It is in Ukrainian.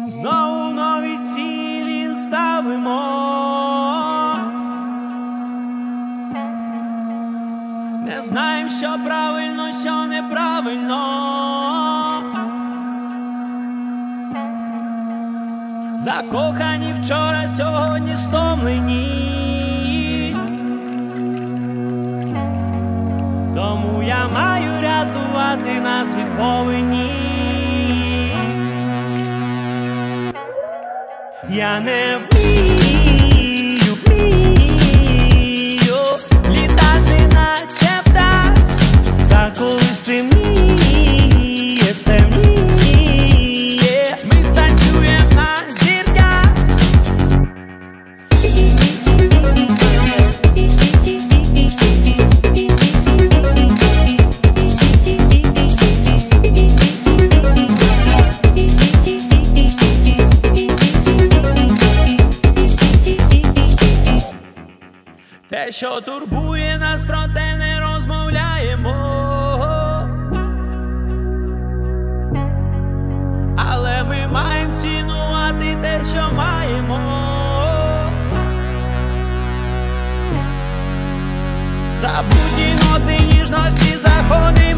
Знову нові цілі ставимо, не знаємо, що правильно, що неправильно. Закохані вчора, сьогодні стомлені, тому я маю рятувати нас від повені. Я не вмію літати наче птах, та коли стемніє, ми станцюємо на зірках. Те, що турбує нас, проте не розмовляємо, але ми маємо цінувати те, що маємо. Забуті ноти ніжності заходимо.